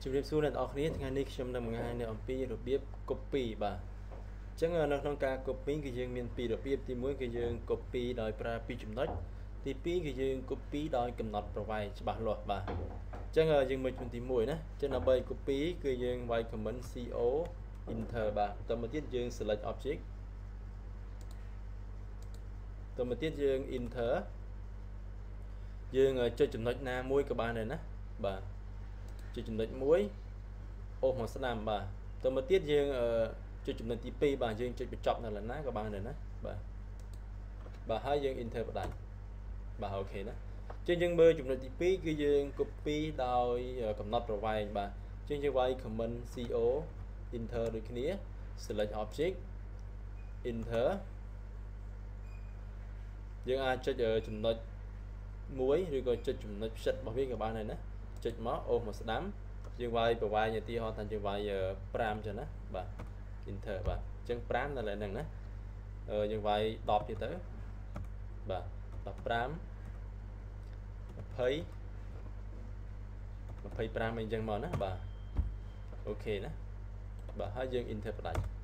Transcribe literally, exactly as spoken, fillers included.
ជម្រាបសួរអ្នកនរគ្នាថ្ងៃនេះខ្ញុំនឹងបង្ហាញនៅអំពីរបៀប copy បាទអញ្ចឹងនៅក្នុងការ copy គឺយើងមានពីររបៀបទីមួយគឺយើង copy ដោយប្រើពីរចំណុចទីពីរគឺយើង copy ដោយកំណត់ប្រវែងច្បាស់លាស់បាទអញ្ចឹងយើងមើលជំទីមួយណាអញ្ចឹងដើម្បី copy គឺយើងវាយ command co enter បាទតទៅមកទៀតយើង select object តទៅមកទៀតយើង enter យើងចុចចំណុចណាមួយក៏បានដែរណាបាទចុចចំណុចមួយអូសមកស្ដាំបាទតទៅមកទៀតយើងចុចចំណុចទីពីរបាទយើងចុចបញ្ចប់នៅលើណាក៏បានដែរណាបាទបាទហើយយើង enter បដាច់បាទអូខេណាអញ្ចឹងយើងមើលចំណុចទីពីរគឺយើង copy ដោយកំណត់ប្រវែងបាទអញ្ចឹងយើងវាយ command co enter ដូចគ្នា select object enter យើងអាចចុចចំណុចមួយឬក៏ចុចចំណុចផ្សិតរបស់វាក៏បានដែរណាចុចមកអូសមកស្ដាំយើងវាយប្រវែងឧទាហរណ៍ថាយើងវាយប្រាំចឹងណាបាទ enter បាទអញ្ចឹងប្រាំនៅលើហ្នឹងណាយើងវាយដប់ទៀតទៅបាទដប់ប្រាំ 20 25អីចឹងមកណាបាទអូខេណាបាទហើយយើង enter បដាច់